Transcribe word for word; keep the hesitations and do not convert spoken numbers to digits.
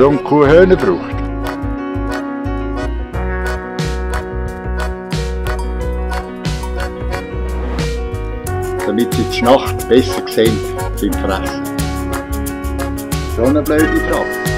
Warum die Kuh Hörner braucht? Damit sie die Nacht besser sehen beim Fressen. So eine blöde Frage.